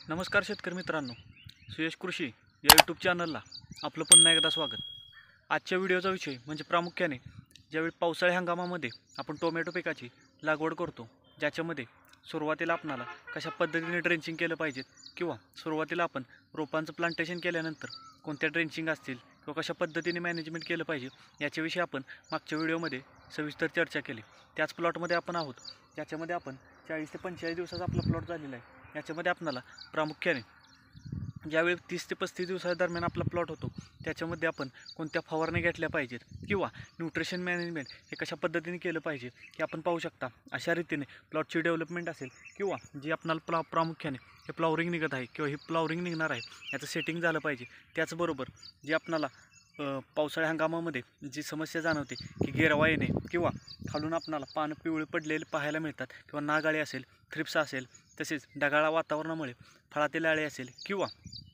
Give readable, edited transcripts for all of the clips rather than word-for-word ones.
नमस्कार शेतकरी मित्रांनो, सुयश कृषी या यूट्यूब चॅनलला आपलं पुन्हा एकदा स्वागत। आजच्या व्हिडिओचा विषय म्हणजे प्रामुख्याने ज्यावेळी पावसाळी हंगामामध्ये आपण टोमॅटो पिकाची लागवड करतो, ज्याच्यामध्ये सुरुवातीला आपल्याला कशा पद्धतीने ड्रेंचिंग केलं पाहिजे किंवा सुरुवातीला आपण रोपांचं प्लांटेशन केल्यानंतर कोणत्या ड्रेंचिंग असतील किंवा कशा पद्धतीने मॅनेजमेंट केलं पाहिजे याच्याविषयी आपण मागच्या व्हिडिओमध्ये सविस्तर चर्चा केली। त्याच प्लॉटमध्ये आपण आहोत, त्याच्यामध्ये आपण 40 ते 45 दिवसाचा आपला प्लॉट झालेला आहे। याच्यामध्ये आपल्याला प्रामुख्याने ज्यावेळी 30 ते 35 दिवसाच्या दरम्यान आपला प्लॉट होतो, त्याच्यामध्ये आपण कोणत्या फवारणी घेतल्या पाहिजेत किंवा न्यूट्रिशन मॅनेजमेंट हे कशा पद्धतीने केलं पाहिजे हे आपण पाहू शकता। अशा रीतीने प्लॉटची डेव्हलपमेंट असेल किंवा जी आपल्याला प्रामुख्याने हे फ्लॉवरिंग निघत आहे किंवा हे फ्लॉवरिंग निघणार आहे याचं सेटिंग झालं पाहिजे। त्याचबरोबर जे आपल्याला पावसाळ्या हंगामामध्ये जी समस्या जाणवते की गिरवा येणे किंवा खालून आपल्याला पानं पिवळे पडलेले पाहायला मिळतात किंवा नागाळी असेल, थ्रिप्स असेल, तसेच ढगाळ वातावरणामुळे फळातील अळी असेल किंवा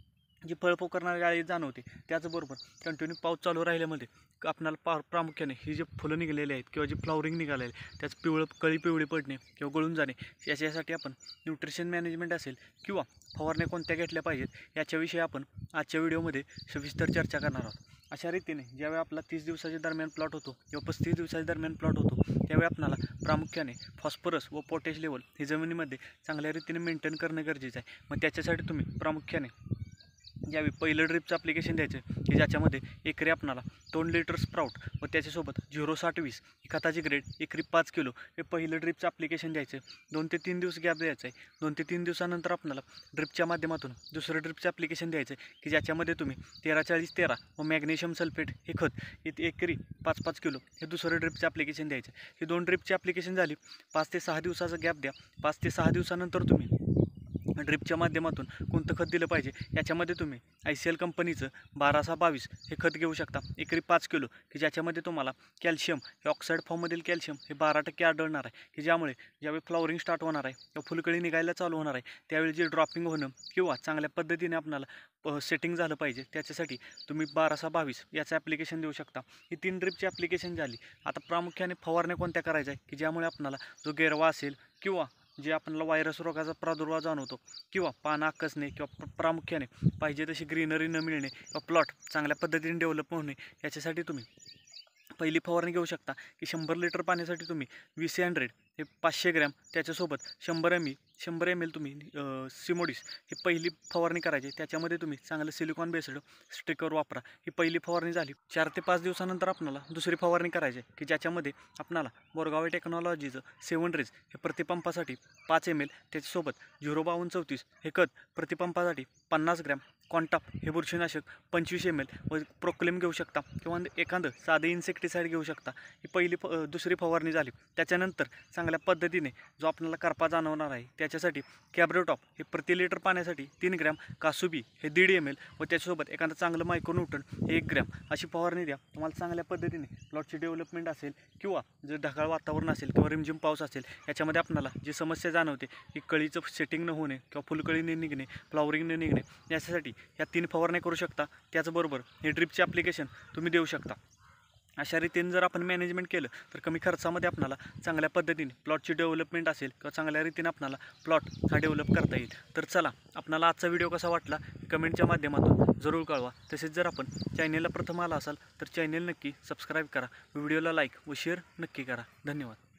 जी फळ पोकरणारी अळी जाणवते, त्याचबरोबर कंटिन्यू पाऊस चालू राहिल्यामध्ये आपल्याला प्रामुख्याने ही जी फुलं निघालेली आहेत किंवा जी फ्लॉवरिंग निघालेली आहे त्याचं कळी पिवळी पडणे किंवा गळून जाणे, याच्यासाठी आपण न्यूट्रिशन मॅनेजमेंट असेल किंवा फवारण्या कोणत्या घेतल्या पाहिजेत याच्याविषयी आपण आजच्या व्हिडिओमध्ये सविस्तर चर्चा करणार आहोत। अशा रीतीने ज्यावेळी आपला 30 दिवसाच्या दरम्यान प्लॉट होतो किंवा 35 दिवसाच्या दरम्यान प्लॉट होतो, त्यावेळी आपल्याला प्रामुख्याने फॉस्फरस व पोटॅश लेवल ही जमिनीमध्ये चांगल्या रीतीने मेंटेन करणं गरजेचं आहे। मग त्याच्यासाठी तुम्ही प्रामुख्याने ज्यावेळी पहिलं ड्रिपचं ॲप्लिकेशन द्यायचं की ज्याच्यामध्ये एकरी आपल्याला 2 लिटर स्प्राउट व त्याच्यासोबत 0-60-20 ही खताची ग्रेड एकरी 5 किलो हे पहिलं ड्रिपचं ॲप्लिकेशन द्यायचं। 2 ते 3 दिवस गॅप द्यायचा आहे। 2 ते 3 दिवसानंतर आपल्याला ड्रिपच्या माध्यमातून दुसरं ड्रिपचं ॲप्लिकेशन द्यायचं की ज्याच्यामध्ये तुम्ही 13-40-13 व मॅग्नेशियम सल्फेट हे खत एकरी 5-5 किलो हे दुसरं ड्रिपचं ॲप्लिकेशन द्यायचं। ही 2 ड्रिपची ॲप्लिकेशन झाली, 5 ते 6 दिवसाचा गॅप द्या। 5 ते 6 दिवसानंतर तुम्ही ड्रिपच्या माध्यमातून कोणतं खत दिलं पाहिजे याच्यामध्ये तुम्ही ICL कंपनीचं 12-22 हे खत घेऊ शकता एकरी 5 किलो की ज्याच्यामध्ये तुम्हाला कॅल्शियम हे ऑक्साईड फॉर्ममधील कॅल्शियम हे 12% आढळणार आहे की ज्यामुळे ज्यावेळी फ्लॉवरिंग स्टार्ट होणार आहे किंवा फुलकळी निघायला चालू होणार आहे त्यावेळी जे ड्रॉपिंग होणं किंवा चांगल्या पद्धतीने आपल्याला सेटिंग झालं पाहिजे त्याच्यासाठी तुम्ही 12-22 याचं ॲप्लिकेशन देऊ शकता। ही 3 ड्रिपची ॲप्लिकेशन झाली। आता प्रामुख्याने फवारण्या कोणत्या करायच्या आहे की ज्यामुळे आपल्याला जो गिरवा असेल किंवा जे आपल्याला व्हायरस रोगाचा प्रादुर्भाव जाणवतो किंवा पानं आकसणे किंवा प्रामुख्याने पाहिजे तशी ग्रीनरी न मिळणे किंवा प्लॉट चांगल्या पद्धतीने डेव्हलप होणे याच्यासाठी तुम्ही पहिली फवारणी घेऊ शकता की 100 लिटर पाण्यासाठी तुम्ही VC100 हे 500 ग्रॅम त्याच्यासोबत 100 ml तुम्ही सिमोडिस ही पहिली फवारणी करायची। त्याच्यामध्ये तुम्ही चांगलं सिलिकॉन बेस्ड स्टिकर वापरा। ही पहिली फवारणी झाली। 4 ते 5 दिवसानंतर आपल्याला दुसरी फवारणी करायची की ज्याच्यामध्ये आपल्याला बोरगावे टेक्नॉलॉजीचं 7 रेज हे प्रतिपंपासाठी 5 ml त्याच्यासोबत 05234 हे खत प्रतिपंपासाठी 50 ग्रॅम, कॉन्टाप हे बुरशीनाशक 25 ml व प्रोक्लेम घेऊ शकता किंवा एखादं साधं इन्सेक्टिसाईड घेऊ शकता। ही दुसरी फवारणी झाली। त्याच्यानंतर चांगल्या पद्धतीने जो आपल्याला करपा जाणवणार आहे त्याच्यासाठी कॅब्रोटॉप हे प्रति लिटर पाण्यासाठी 3 ग्रॅम, कासुबी हे 1.5 ml व त्याच्यासोबत एखादं चांगलं मायक्रोन्यूटन हे 1 ग्रॅम अशी फवारणी द्या। तुम्हाला चांगल्या पद्धतीने प्लॉटची डेव्हलपमेंट असेल किंवा जर ढगाळ वातावरण असेल किंवा रिमझिम पाऊस असेल याच्यामध्ये आपल्याला जी समस्या जाणवते की कळीचं सेटिंग न होणे किंवा फुलकळी न निघणे, फ्लॉवरिंग न निघणे, याच्यासाठी ह्या 3 फवारण्या करू शकता। त्याचबरोबर हे ड्रिपचे ॲप्लिकेशन तुम्ही देऊ शकता। अशा रीतीने जर आपण मॅनेजमेंट केलं तर कमी खर्चामध्ये आपल्याला चांगल्या पद्धतीने प्लॉटची डेव्हलपमेंट असेल किंवा चांगल्या रीतीने आपल्याला प्लॉट हा डेव्हलप करता येईल। तर चला, आपल्याला आजचा व्हिडिओ कसा वाटला कमेंटच्या माध्यमातून जरूर कळवा। तसेच जर आपण चॅनेलला प्रथम आला असाल तर चॅनेल नक्की सबस्क्राईब करा, व्हिडिओला लाईक व शेअर नक्की करा। धन्यवाद।